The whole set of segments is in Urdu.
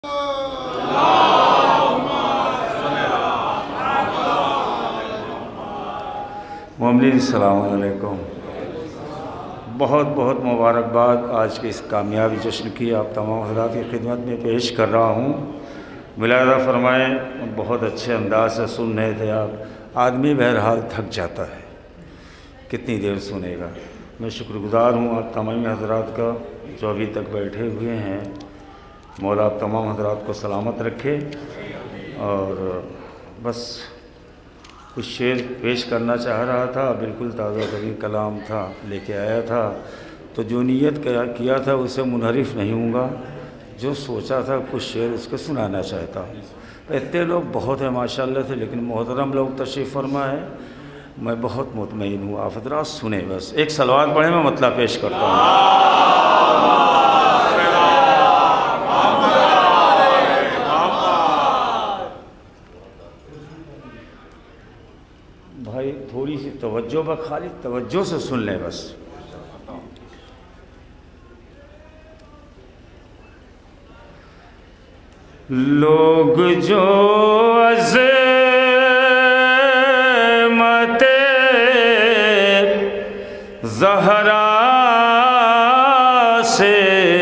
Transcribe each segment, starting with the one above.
مومنین السلام علیکم۔ بہت بہت مبارکباد آج کے اس کامیابی جشن کی آپ تمام حضرات کی خدمت میں پیش کر رہا ہوں۔ ملاحظہ فرمائیں، بہت اچھے انداز سے سن رہے تھے آپ۔ آدمی بہرحال تھک جاتا ہے، کتنی دیر سنے گا۔ میں شکر گزار ہوں آپ تمام حضرات کا جو ابھی تک بیٹھے ہوئے ہیں۔ مولا آپ تمام حضرات کو سلامت رکھے۔ اور بس کچھ شعر پیش کرنا چاہ رہا تھا، بالکل تازہ ترین کلام تھا، لے کے آیا تھا، تو جو نیت کیا تھا اسے منحرف نہیں ہوں گا۔ جو سوچا تھا کچھ شعر اس کو سنانا چاہتا ہوں۔ اتنے لوگ بہت ہیں ماشاءاللہ سے، لیکن محترم لوگ تشریف فرما ہے، میں بہت مطمئن ہوں۔ آپ حضرات سنیں، بس ایک صلوات پڑھیں، میں مطلب پیش کرتا ہوں۔ بھائی تھوڑی سی توجہ، بس خالی توجہ سے سن لیں بس۔ لوگ جو عظمت زہرا سے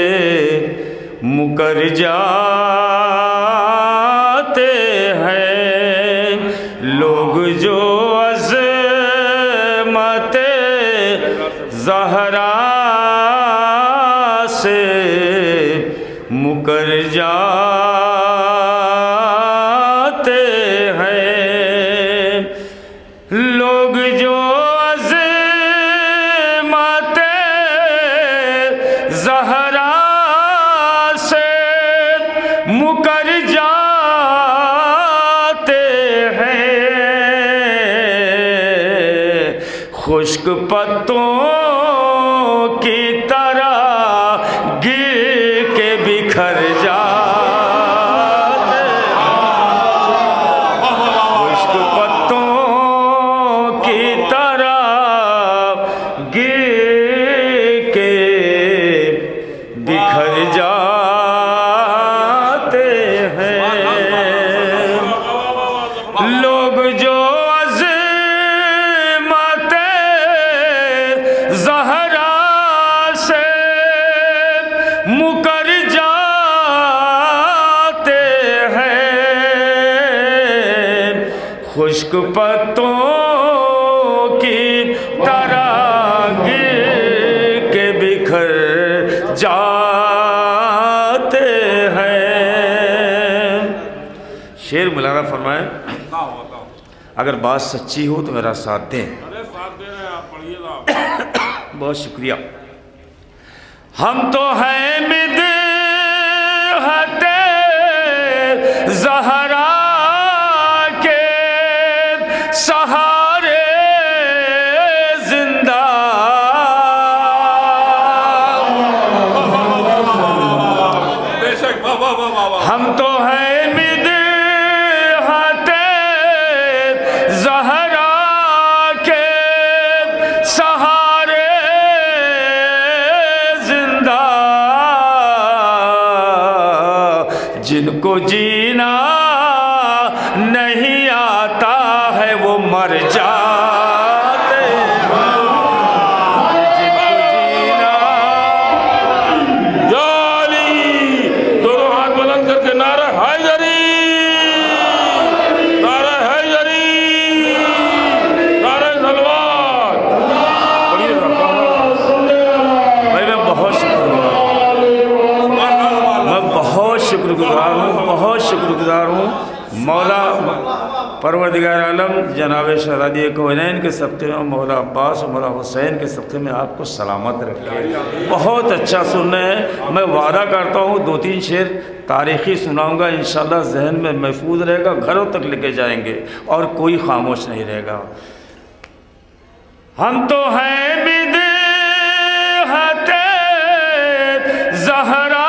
مکر جاتے ہیں، لوگ جو زہرا سے مکر جاتے ہیں، لوگ جو عظمت زہرا سے مکر جاتے ہیں، خشک پتوں کی طرح گر کے بکھر جاتے ہیں، خشک پتوں کی طرح گر کے بکھر جاتے ہیں، لوگ جو مکر جاتے ہیں، خشک پتوں کی طرح گر کے بکھر جاتے ہیں۔ شعر ملاحظہ فرمائیں، اگر بات سچی ہو تو میرا ساتھ دیں۔ بہت شکریہ۔ ہم تو ہیں مدحت زہرا کے سہارے زندہ، ہم تو ہیں مدحت زہرا کے سہارے جن کو جینا نہیں آتا ہے وہ مر جاتے ہیں، جن کو جینا۔ یا علی، دونوں ہاتھ بلند کر کے نعرہ حیدری، نعرہ حیدری، نعرہ صلوات۔ بھائی میں بہت شکر گزار ہوں، بہت شکر گزار ہوں۔ مولا پروردگار عالم جناب شہزادی کونین کے صدقے میں، مولا عباس اور مولا حسین کے صدقے میں آپ کو سلامت رکھے۔ بہت اچھا سن رہے ہیں۔ میں وعدہ کرتا ہوں 2-3 شعر تاریخی سناؤں گا، انشاءاللہ ذہن میں محفوظ رہے گا، گھروں تک لے کے جائیں گے اور کوئی خاموش نہیں رہے گا۔ ہم تو ہیں مدحت زہرا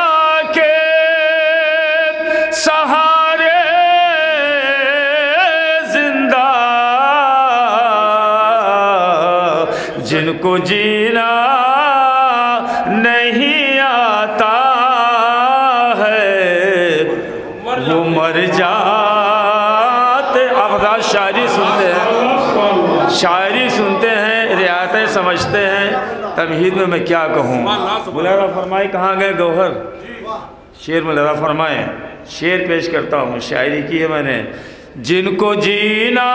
سہارے زندہ، جن کو جینا نہیں آتا ہے वो मर जाते। आप हज़रात शायरी सुनते हैं, शायरी सुनते हैं, रियायतें समझते हैं, तमहीद में मैं क्या कहूँ। मुलाहिज़ा फरमाए कहाँ गए गौहर, शेर मुलाहिज़ा फरमाए, शेर पेश करता हूँ, शायरी की है मैंने। जिनको जीना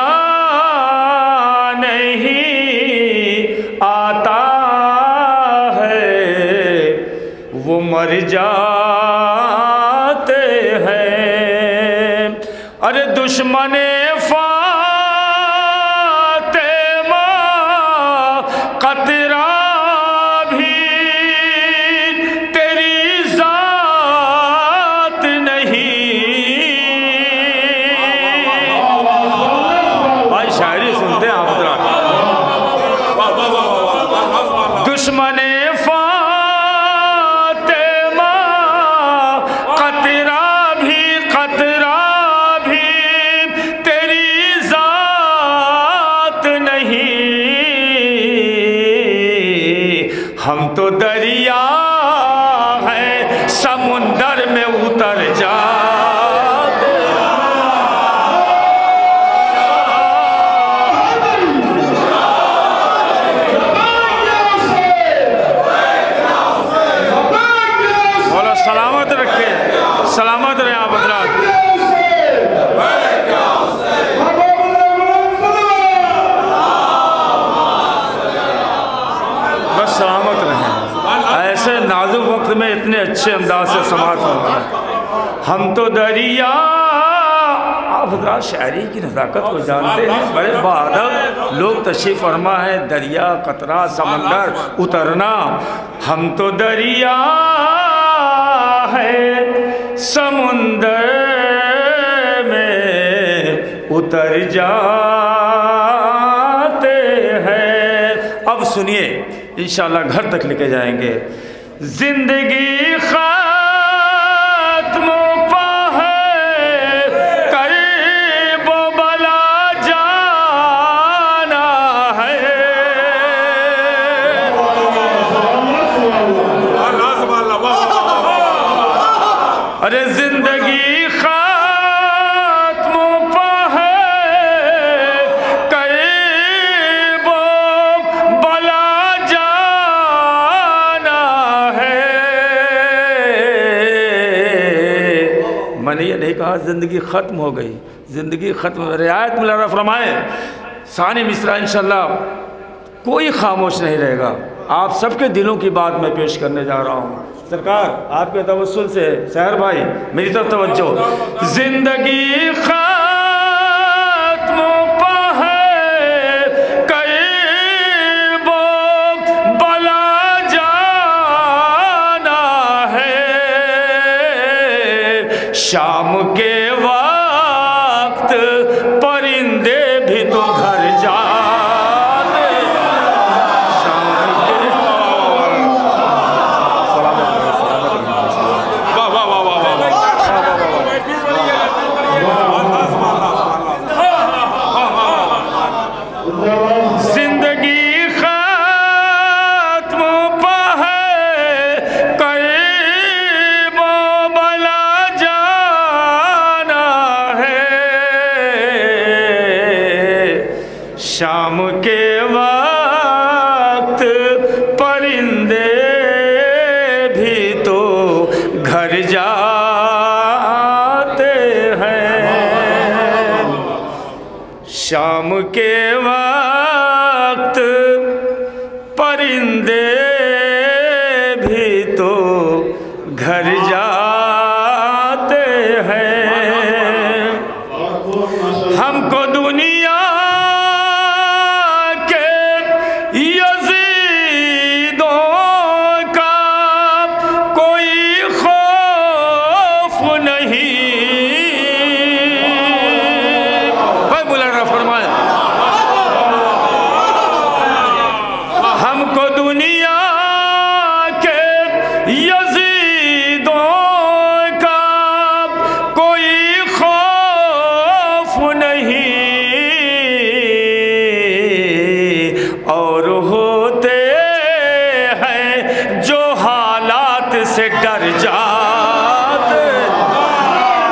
नहीं आता है वो मर जाते हैं। अरे दुश्मने फातिमा कतरा भी तेरी जात नहीं। भाई शायरी सुनते हैं आप हज़रात। दुश्मने फातिमा कतरा भी तेरी जात नहीं। हम तो दरिया हैं समुंदर में उतर जाते। बोलो सलामत रखे, सलामत रहे आप हज़रात। बस सलामत रहें। ऐसे नाजुक वक्त में इतने अच्छे अंदाज से समाज फरमाया। हम तो दरिया, आप हज़रात शायरी की नज़ाकत को जानते हैं, बड़े बाअदब लोग तशरीफ़ फरमा है। दरिया, कतरा, समंदर, उतरना। हम तो दरिया है समुंदर में उतर जाते हैं। अब सुनिए, इंशाअल्लाह घर तक लेके जाएंगे। जिंदगी खत्म पा है करीब बला जाना है। अरे जिंदगी खत्म पा है करीब बला जाना है। मैंने ये नहीं कहा जिंदगी खत्म हो गई, जिंदगी खत्म। रियायत मुलाहिज़ा फरमाए सानी मिसरा इंशाअल्लाह कोई खामोश नहीं रहेगा। आप सबके दिलों की बात मैं पेश करने जा रहा हूँ। सरकार आपके तवस्सुल से सहर भाई मेरी तरफ तवज्जो। जिंदगी खत्म पा है करीब बला जाना है। शाम के वक्त परिंदे भी तो घर जाते। शाम के जिंदगी खत्म पा है करीब बला जाना है। शाम के वक्त परिंदे भी तो घर जाते हैं। शाम के वक्त परिंदे भी तो घर जाते हैं। हमको दुनिया के यज़ीदों का कोई खौफ नहीं। भाई मुलाहिज़ा फरमाए हमको दुनिया के यज़ीदों का कोई खौफ नहीं। और होते हैं जो हालात से डर जाते।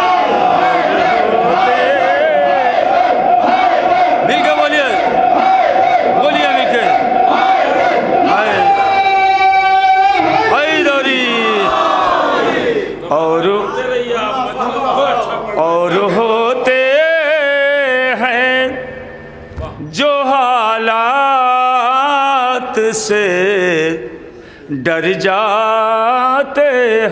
रहिए आप, बहुत अच्छा। اور ہوتے ہیں جو حالات سے ڈر جاتے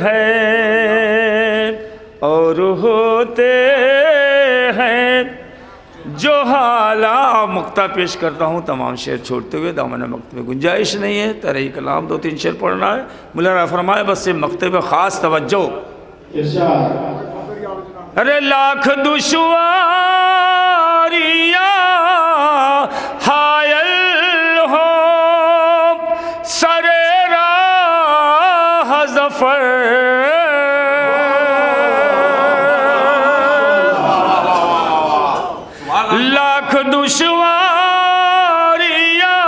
ہیں، اور ہوتے ہیں جو حالات. مقطع پیش کرتا ہوں، تمام شعر چھوڑتے ہوئے دامن مقطع میں گنجائش نہیں ہے، طرح کلام 2-3 شعر پڑھنا ہے. مولانا فرمائے بس یہ مقطع پہ خاص توجہ. ارے لاکھ دشواریاں حائل ہو سر راہ ظفر، لاکھ دشواریاں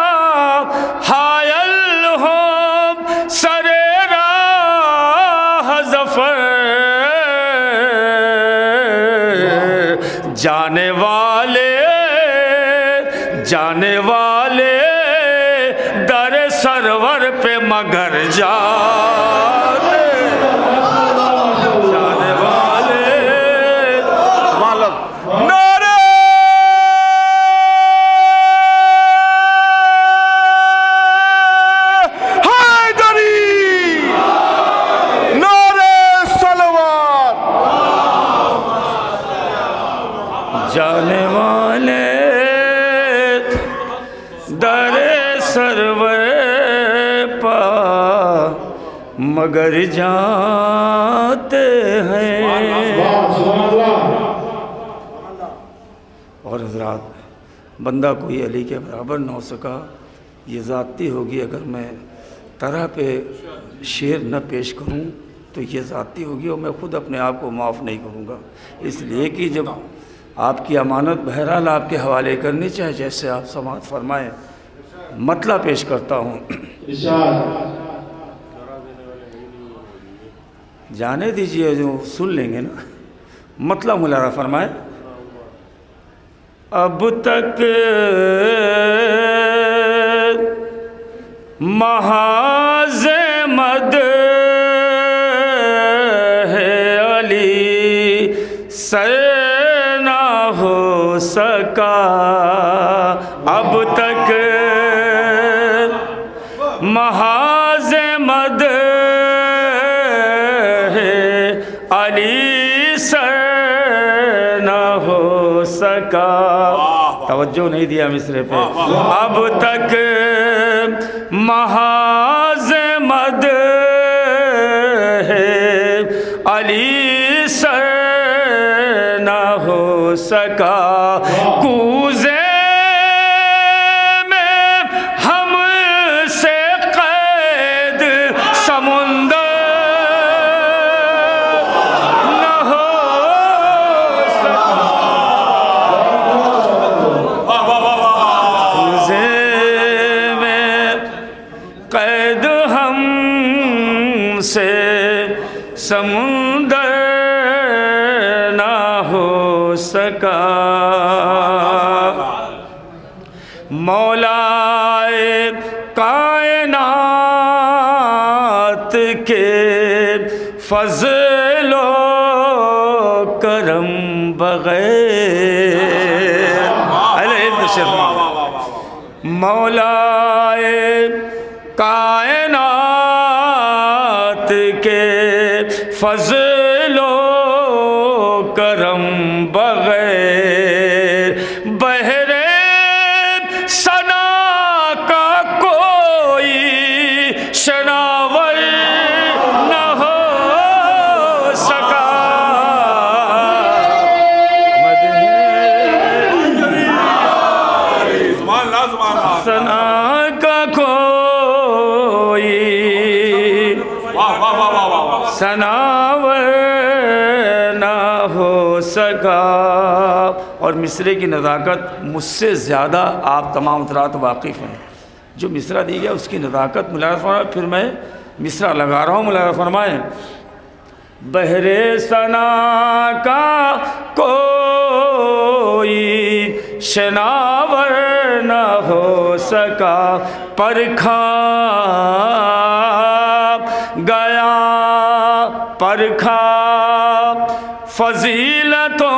حائل ہو سر راہ ظفر، جانے والے در سرور پہ مگر جاتے، جانے والے نعرہ حیدری، نعرہ صلوات. جانے والے در سرور پا مگر جاتے ہیں. اور حضرات، بندہ کوئی علی کے برابر نہ ہو سکا، یہ ذاتی ہوگی. اگر میں طرح پہ شعر نہ پیش کروں تو یہ ذاتی ہوگی، اور میں خود اپنے آپ کو معاف نہیں کروں گا. اس لیے کہ جب آپ کی امانت بہرحال آپ کے حوالے کرنی چاہے، جیسے آپ سماعت فرمائیں. مطلع پیش کرتا ہوں، جانے دیجئے، جو سن لیں گے نا. مطلع مولانا فرمائے، اب تک محاذ مد ہے علی سے نہ ہو سکا، اب تک محاذ مد ہے علی سے نہ ہو سکا. توجہ نہیں دیا مصرے پہ. اب تک محاذ مد ہے علی سے نہ ہو سکا، کوزے سمندر نہ ہو سکا. مولائے کائنات کے فضل و کرم بغیر، مولائے کائنات کے فضل و کرم بغیر، بہرے ثنا کا کوئی شناور نہ ہو سکا. ثنا کا کوئی ثناور نہ ہو سکا. اور مصرے کی نزاکت مجھ سے زیادہ آپ تمام حضرات واقف ہیں. جو مصرع دی گیا اس کی نزاکت مولانا فرمائے. پھر میں مصرع لگا رہا ہوں. مولانا فرمائیں، بہرے ثنا کا کوئی شناور نہ ہو سکا، پرکھا گیا پرکھا فضیلتوں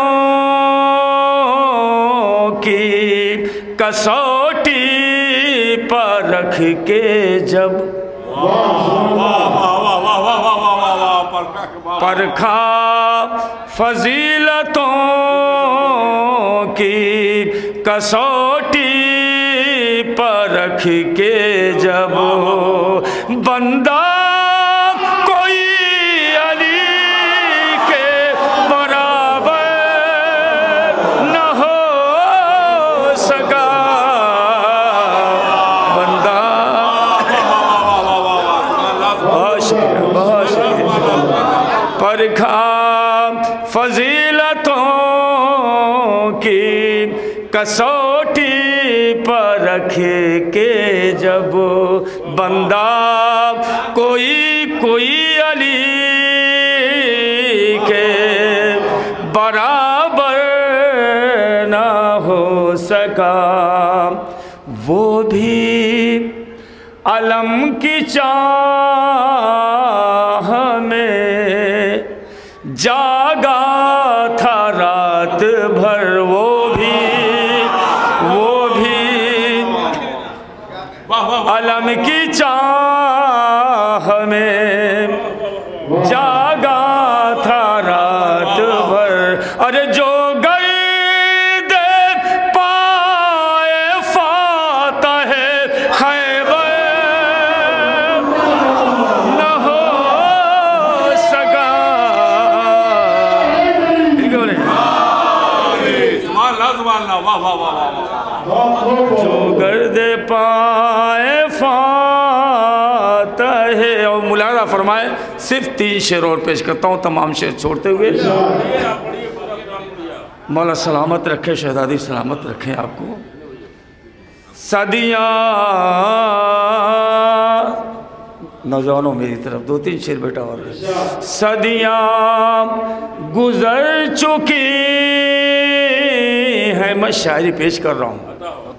کی کسوٹی پر رکھ کے جب پرکھا فضیلتوں کی کسوٹی پر رکھ کے جب بندہ کوئی علی کے برابر نہ ہو سکا بندہ بہت شکریہ پرکھا فضیلتوں کی کسوٹی پر رکھ کے جب بندہ کوئی علی کے برابر نہ ہو سکا وہ بھی علم کی چاہ میں جاگا تھا رات بھر وہ بھی علم کی چاہ میں جاگا تھا رات بھر ارے جو گرد پائے فاتح خیبر نہ ہو سکا جو گرد پائے فاتح اور ملاحظہ فرمائے صرف 3 شعر اور پیش کرتا ہوں تمام شعر چھوڑتے ہوئے مولا سلامت رکھے شہزادی سلامت رکھیں آپ کو صدیاں نوجوانوں میری طرف 2-3 شعر بیٹا اور صدیاں گزر چکی ہیں میں شاعری پیش کر رہا ہوں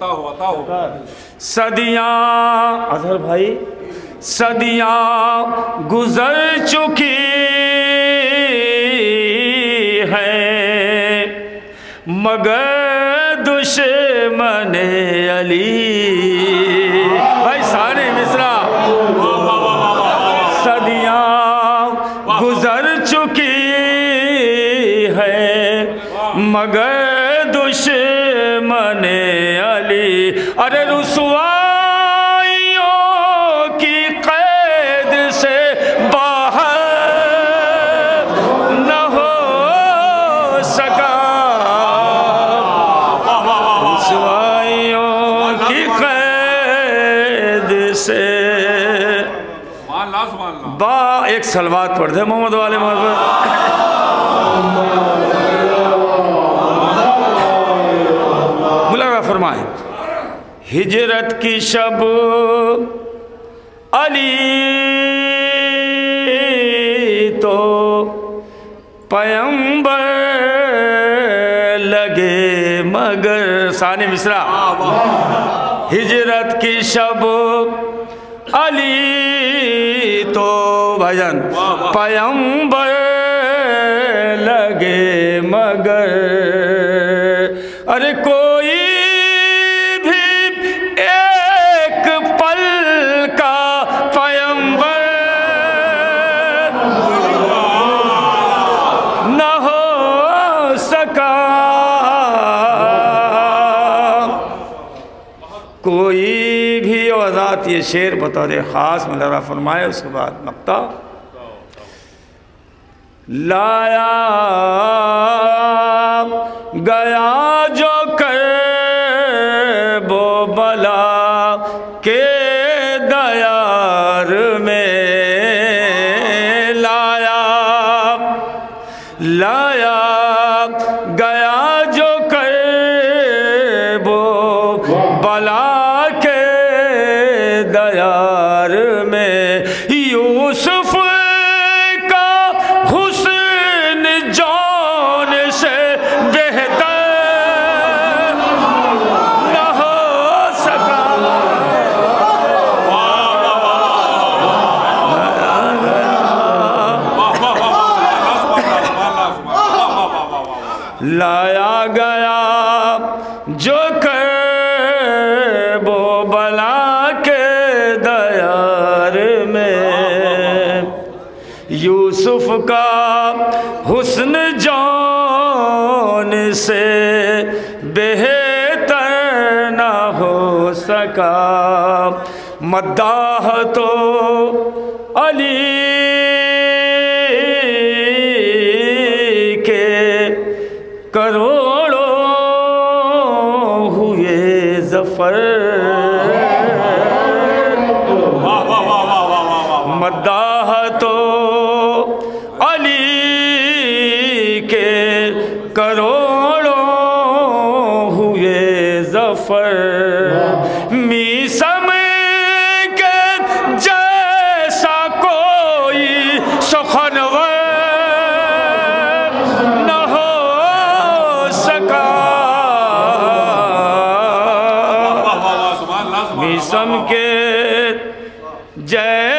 صدیاں اظہر بھائی صدیاں گزر چکی ہیں مگر دشمن علی بھائی سارے مصرع صدیاں گزر چکی ہیں مگر دشمن علی ارے رسوائیوں کی قید سے باہر نہ ہو سکا رسوائیوں کی قید سے ایک سلوات پڑھ دے محمد والے محمد فرمائے ہجرت کی شب علی تو پیمبر لگے مگر ثانی مصرع ہجرت کی شب علی تو بھائی جان پیمبر لگے مگر ارے کوئی کوئی بھی وضاحت یہ شعر بطور خاص ملحظہ فرمائے اس کے بعد مقطع لایا گیا جو کرب و بلا کے دیار میں لایا گیا جو کرب و بلا کے دیار میں یوسف کا حسن جان سے بہتر نہ ہو سکا لایا گیا جو کرب و بلا کے دیار میں، یوسف کا حسن جان سے بہتر نہ ہو سکا، مداح تو علی کے کروڑوں ہوئے ظفر، مداح تو علی کے کروڑوں ہوئے ظفر، میسم کے جیسا کوئی سخنور نہ ہو سکا، میسم کے جیسا